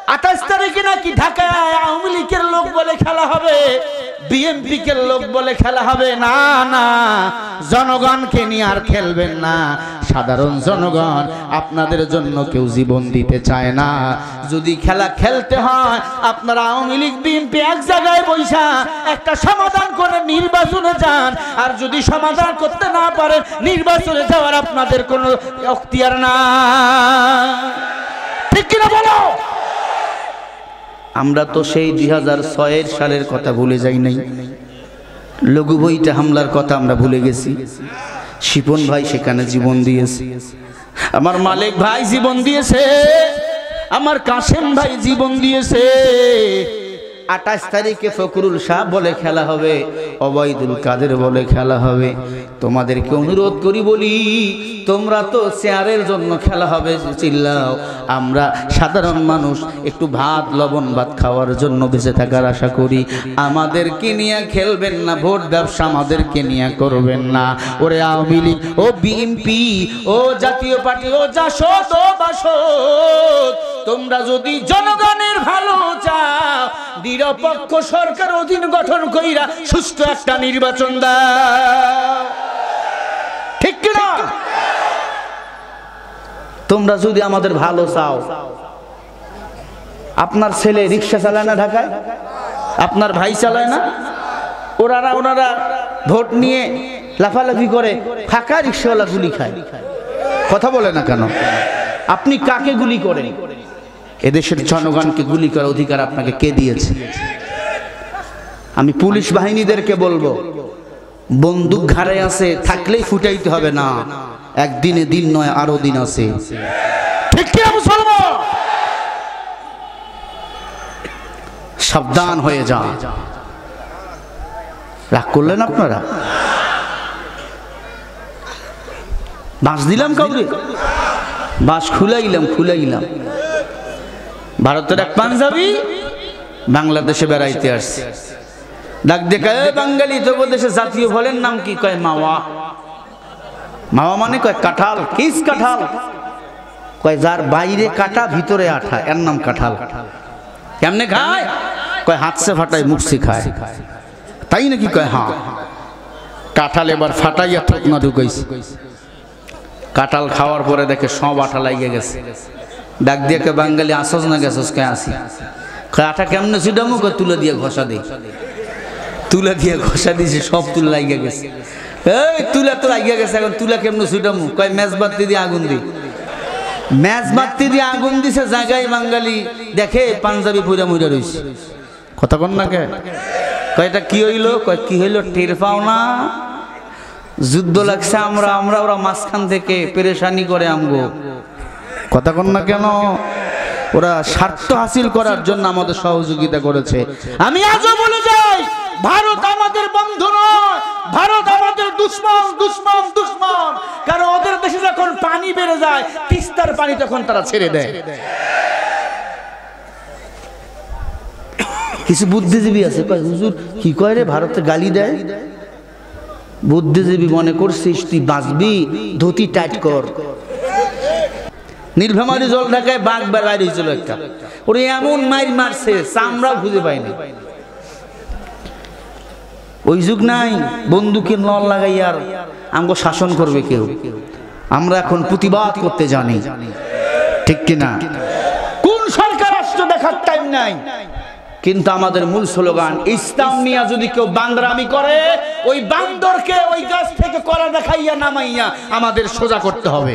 28 তারিখে নাকি ঢাকায় আওয়ামী লীগের লোক বলে খেলা হবে, বিএনপি কে লোক বলে খেলা হবে। না না, জনগণকে নিয়ে আর খেলবেন না। সাধারণ জনগণ আপনাদের জন্য কেউ জীবন দিতে চায় না। যদি খেলা খেলতে হয় আপনারা আওয়ামী লীগ বিএনপি এক জায়গায় বসা একটা সমাধান করে নির্বাচনে যান। আর যদি সমাধান করতে না পারেন নির্বাচনে যাওয়ার আপনাদের কোনো এখতিয়ার না। ঠিক কিনা বলো? আমরা তো সেই 2006 সালের কথা ভুলে যাই নাই। লঘু বইটা হামলার কথা আমরা ভুলে গেছি। শিপন ভাই সেখানে জীবন দিয়েছে, আমার মালিক ভাই জীবন দিয়েছে, আমার কাশেম ভাই জীবন দিয়েছে। 28 তারিখে ফখরুল শাহ বলে খেলা হবে, ওবায়দুল কাদের বলে খেলা হবে। তোমাদেরকে অনুরোধ করি বলি, তোমরা তো চেয়ারের জন্য খেলা হবে চিল্লাও, আমরা সাধারণ মানুষ একটু ভাত লবণ ভাত খাওয়ার জন্য বেঁচে থাকার আশা করি। আমাদেরকে নিয়ে খেলবেন না, ভোট ব্যবসা আমাদেরকে নিয়ে করবেন না। ওরে আওয়ামী লীগ ও বিএনপি ও জাতীয় পার্টি ও জাসদ ও বাসদ, তোমরা যদি জনগণের ভালো চাও নিরপেক্ষ সরকার অধীন গঠন কইরা সুষ্ঠু একটা নির্বাচন দাও। ঠিক কিনা? তোমরা যদি আমাদের ভালো চাও, আপনার ছেলে রিক্সা চালায় না ঢাকায়, আপনার ভাই চালায় না, ওনারা ভোট নিয়ে লাফালাফি করে, ফাঁকা রিক্সাওয়ালা গুলি খায়। কথা বলে না কেন? আপনি কাকে গুলি করেন? এদেশের জনগণকে গুলি করার অধিকার আপনাকে কে দিয়েছে? আমি পুলিশ বাহিনীদেরকে বলবো, বন্দুক ঘাড়ে আছে থাকলেই ফুটাইতে হবে না, একদিনে দিন নয় আরো দিন আছে। ঠিক কি মুসলমান? সাবধান হয়ে যান। রাগ করলেন আপনারা? বাঁশ দিলাম কাউরে? বাঁশ খুলাইলাম। ভারতের এক পাঞ্জাবি বাংলাদেশে বেড়াইতে আসছে, ডাক দেখা, বাঙালি তো দেশে জাতীয় ফলের নাম কি? কয় মাওয়া। মাওয়া মানে কয় কাঁঠাল। কিস কাঁঠাল? কয় যার বাইরে কাটা ভিতরে আঠা, এর নাম কাঁঠাল। কেমনে খায়? কয় হাতছে ফাটাই মুখছে খায়। তাই নাকি? কয় হ্যাঁ। কাঁঠাল এবার ফাটাইয়া ঠোকনা ঢুকাইছে। কাঁঠাল খাওয়ার পরে দেখে সব আঠা লাগিয়ে গেছে। ডাক দিয়ে কে, বাঙালি আসস না গেছস? কে আসি। কয় আঠা কেমনে ছিটামো? কয় তুলে দিয়ে ঘষা দিই। তুলা দিয়ে ঘষা দিয়েছে, সব তুলা লাগিয়ে গেছে। এই তুলা তো লাগিয়ে গেছে, এখন তুলা কেমনে ছিটামো? কয় ম্যাচ বাতি দিয়ে আগুন দিই। ম্যাচ বাতি দিয়ে আগুন দিছে জায়গায়, বাঙালি দেখে পাঞ্জাবি পুরা মুড়া রয়েছে। কথা কন না কে? কয় এটা কি হইলো? কয় কি হইলো টের পাও না? যুদ্ধ লাগছে, আমরা ওরা মাঝখান থেকে পেরেশানি করে আমগো। কথা কন না কেন? ওরা স্বার্থ হাসিল করার জন্য আমাদের সহযোগিতা করেছে। আমি আজও বলে যাই, ভারত আমাদের বন্ধু নয়, ভারত আমাদের দুশ্মন। কারণ ওদের দেশে যখন পানি বেড়ে যায়, তিস্তার পানি তখন তারা ছেড়ে দেয়। কিছু বুদ্ধিজীবী আছে, কয় হুজুর কি কয় রে, ভারতে গালি দেয়। বুদ্ধিজীবী মনে করছিস তুই বাঁচবি, ধুতি টাইট কর। নীলফামারী জল ঢাকায় বাঘ বেড়াই হয়েছিল একটা, ওরে এমন মাইর মারছে চামড়া খুঁজে পায়নি। ওই যুগ নাই বন্দুকের নল লাগাই আর আমগো শাসন করবে কেউ। আমরা এখন প্রতিবাদ করতে জানি। ঠিক কিনা? কোন সরকার রাষ্ট্র দেখার টাইম নাই, কিন্তু আমাদের মূল স্লোগান ইসলাম নিয়ে যদি কেউ বান্দরামি করে, ওই বান্দরকে ওই গাছ থেকে কলা দেখাইয়া নামাইয়া আমাদের সোজা করতে হবে।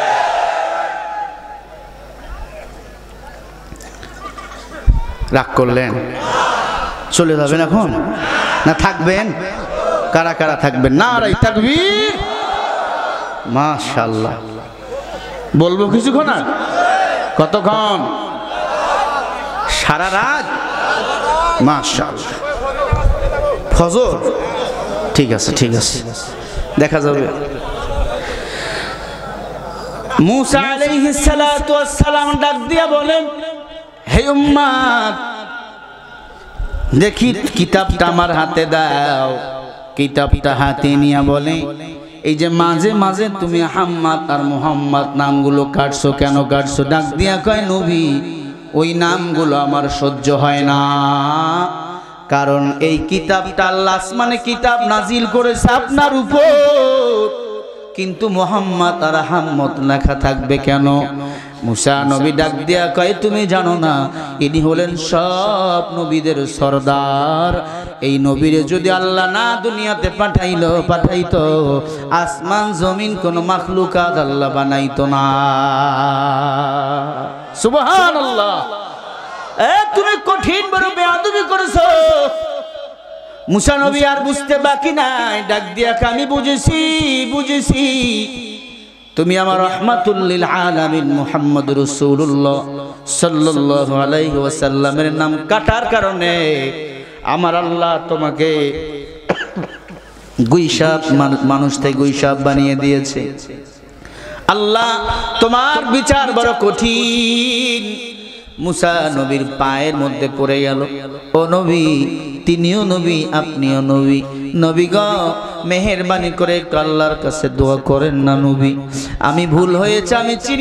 রাগ করলেন? চলে যাবেন এখন না থাকবেন? কারা কারা থাকবেন? নারায়ে তাকবীর, মাশাআল্লাহ। বলবো কিছুক্ষণ? আর কতক্ষণ? সারা রাত? মাশাআল্লাহ। ফজর? ঠিক আছে, দেখা যাবে। মুসা আলাইহিস সালাতু ওয়াস সালাম ডাক দিয়া বলেন, হে উম্মত, দেখি কিতাবটা আমার হাতে দাও। কিতাবটা হাতে নিয়ে বলে, এই যে মাঝে মাঝে তুমি আহমদ আর মুহাম্মদ নামগুলো কাটছো, কেন কাটছো? ডাক দিয়া কয়, নবী ওই নামগুলো আমার সহ্য হয় না। কারণ এই কিতাবটা আল্লাহ আসমানে কিতাব নাজিল করেছে আপনার উপর, কিন্তু মুহাম্মদ আর আহমদ লেখা থাকবে কেন? মুসা নবী ডাক দিয়া কয়, তুমি জানো না ইনি হলেন সব নবীদের সরদার। এই নবীরে যদি আল্লাহ না দুনিয়াতে পাঠাইতো, আসমান জমিন কোন মাখলুকাত আল্লাহ বানাইতো না। সুবহানাল্লাহ। তুমি কঠিন বড় বেয়াদবি করেছো। মুসা নবী আর বুঝতে বাকি নাই, ডাক দিয়া আমি বুঝেছি তুমি আমার রাহমাতুল লিল আলামিন মুহাম্মদ রাসূলুল্লাহ সাল্লাল্লাহু আলাইহি ওয়াসাল্লামের নাম কাটার কারণে আমার আল্লাহ তোমাকে গুইসাপ মানুষ থেকে গুইসাপ বানিয়ে দিয়েছে। আল্লাহ তোমার বিচার বড় কঠিন। মুসা নবীর পায়ের মধ্যে পড়ে গেল, ও নবী, তিনিও নবী আপনিও নবী। নবী গো, মেহেরবানি করে একটু আল্লাহর কাছে দোয়া করেন না নবী। আমি ভুল হয়েছে, আমি চিনি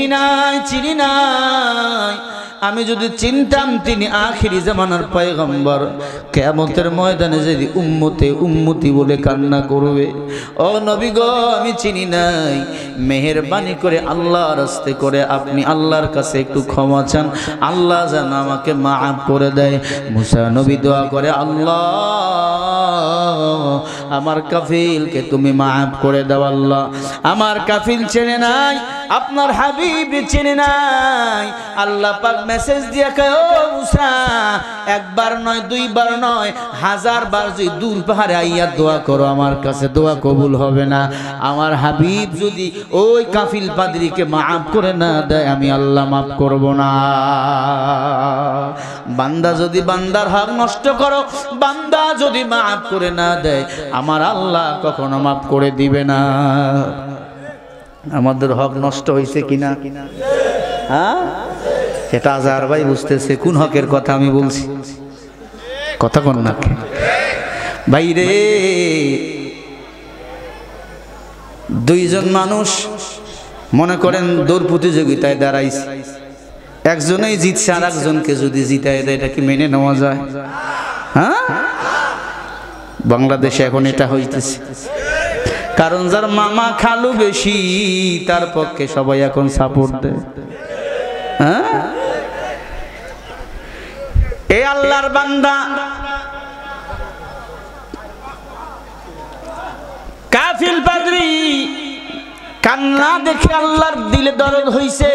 নাই। আমি যদি চিনতাম তিনি আখিরি জামানার পয়গম্বর, কিয়ামতের ময়দানে যদি উম্মতি বলে কান্না করবে। ও নবী গো, আমি চিনি নাই। মেহেরবানি করে আল্লাহর রাস্তে করে আপনি আল্লাহর কাছে একটু ক্ষমা চান, আল্লাহ যেন আমাকে মাফ করে দেয়। মুসা নবী দোয়া করে, আল্লাহ আমার কাফিলকে তুমি মাফ করে দাও। আল্লাহ আমার কাফিল চেনে নাই, আপনার হাবিব চেনে নাই। আল্লাহ পাক মেসেজ দিয়ে কয়, ও মুসা, একবার নয়, দুইবার নয়, 1000 বার যদি দূর পাহাড়ে আইয়া দোয়া করো, আমার কাছে দোয়া কবুল হবে না। আমার হাবিব যদি ওই কাফিল পাদ্রীকে মাফ করে না দেয়, আমি আল্লাহ মাফ করব না। বান্দা যদি বান্দার হক নষ্ট করো, বান্দা যদি মাফ করে না দেয়, আমার আল্লাহ কখনো মাফ করে দিবে না। আমাদের হক নষ্ট হয়েছে কিনা? হ্যাঁ, সেটা আজহার ভাই বুঝতেছে কোন হকের কথা আমি বলছি। কথা কোন না ভাই রে? দুইজন মানুষ মনে করেন দৌড় প্রতিযোগিতায় দাঁড়াইছে, একজনেই জিতছে আর একজনকে যদি জিতায় দেয়, এটা কি মেনে নেওয়া যায়? হ্যাঁ, বাংলাদেশে এখন এটা হইতেছে। কারণ যার মামা খালু বেশি, তার পক্ষে সবাই এখন সাপোর্ট দেয়। হ্যাঁ, এই আল্লাহর বান্দা কাফিল পাদ্রী কান্না দেখে আল্লাহর দিলে দরদ হইছে।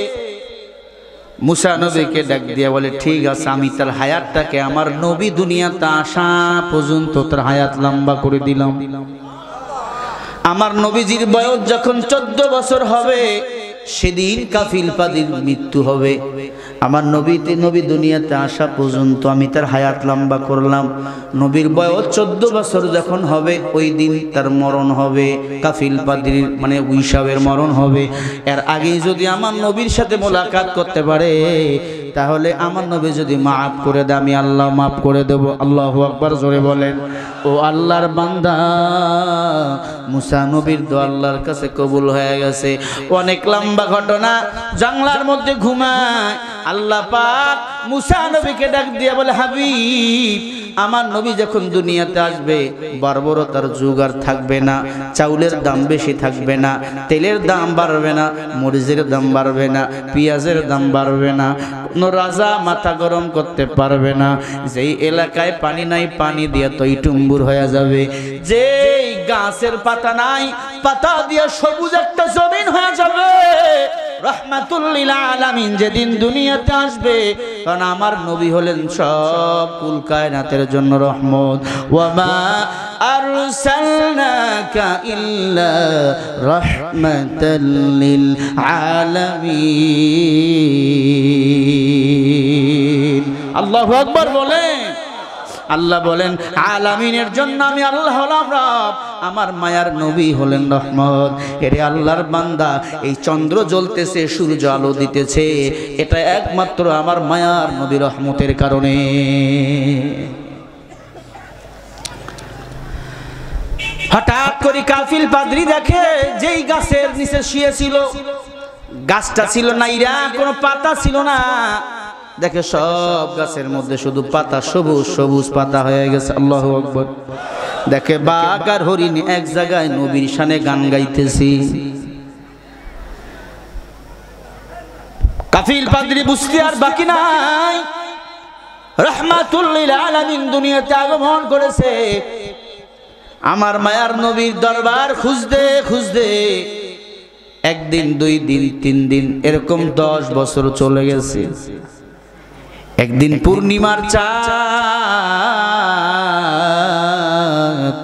মুসা নবীকে ডাক দিয়া বলে, ঠিক আছে, আমি তার হায়াতটাকে আমার নবী দুনিয়াতে আসা পর্যন্ত তার হায়াত লম্বা করে দিলাম। আমার নবীজির বয়স যখন 14 বছর হবে, সেদিন কাফিল পাদ্রীর মৃত্যু হবে। আমার নবী দুনিয়াতে আসা পর্যন্ত আমি তার হায়াত লম্বা করলাম। নবীর বয়স 14 বছর যখন হবে, ওই দিন তার মরণ হবে। কাফিল পাদ্রীর মানে উইসাবের মরণ হবে। এর আগেই যদি আমার নবীর সাথে মোলাকাত করতে পারে, তাহলে আমার নবী যদি মাফ করে দেয়, আমি আল্লাহ মাফ করে দেব। আল্লাহু আকবার, জোরে বলেন। ও আল্লাহর বান্দা, মুসা নবীর দোয়া আল্লাহর কাছে কবুল হয়ে গেছে। অনেক লম্বা ঘটনা। জানলার মধ্যে ঘুমায়, আল্লাহ পাক মুসা নবীকে ডাক দিয়ে বলে, হাবিব, আমার নবী যখন দুনিয়াতে আসবে, বর্বরতার যুগ আর থাকবে না। চাউলের দাম বেশি থাকবে না, তেলের দাম বাড়বে না, মরিচের দাম বাড়বে না, পেঁয়াজের দাম বাড়বে না। কোনো রাজা মাথা গরম করতে পারবে না। যেই এলাকায় পানি নাই, পানি দিয়ে টইটুম্বুর হয়ে যাবে। যেই গাছের পাতা নাই, পাতা দিয়ে সবুজ একটা জমিন হয়ে যাবে। রাহমাতুল লিল আলামিন যেদিন দুনিয়াতে আসবে, কারণ আমার নবী হলেন সব কুল কায়নাতের জন্য রহমত। ওয়া মা আরসালনাকা ইল্লা রাহমাতাল লিল আলামিন। আল্লাহু আকবার বলেন। আল্লাহ বলেন, আলামিনের জন্য আমি আল্লাহ হলাম রব, আমার মায়ার নবী হলেন রহমত। এরে আল্লাহর বান্দা, এই চন্দ্র জ্বলতেছে, সূর্য আলো দিতেছে, এটা একমাত্র আমার মায়ার নবী রহমতের কারণে। হঠাৎ করে কাফিল পাদ্রী দেখে, যেই গাছের নিচে শুয়েছিল, গাছটা ছিল না, ইরা কোনো পাতা ছিল না। দেখে সব গাছের মধ্যে শুধু পাতা, সবুজ সবুজ পাতা হয়ে গেছে। আল্লাহু আকবার। দেখে বাঘ আর হরিণ এক জায়গায় নবীর শানে গান গাইতেছি। কাফিল পাদ্রী বুঝতে আর বাকি নাই, রাহমাতুল লিল আলামিন দুনিয়াতে আগমন করেছে। আমার মায়ার নবীর দরবার খুঁজতে খুঁজতে একদিন, 2 দিন, 3 দিন, এরকম 10 বছর চলে গেছে। একদিন পূর্ণিমার চাঁদ,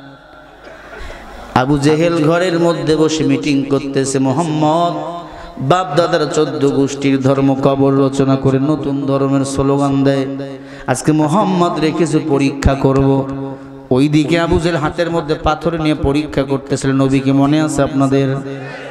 আবু জেহেল ঘরের মধ্যে বসে মিটিং করতেছে। মোহাম্মদ বাপ দাদার 14 গোষ্ঠীর ধর্ম কবর রচনা করে নতুন ধর্মের স্লোগান দেয়। আজকে মোহাম্মদ রে কিছু পরীক্ষা করব। ওইদিকে আবু জেহেল হাতের মধ্যে পাথর নিয়ে পরীক্ষা করতেছিল। নবীকে মনে আছে আপনাদের?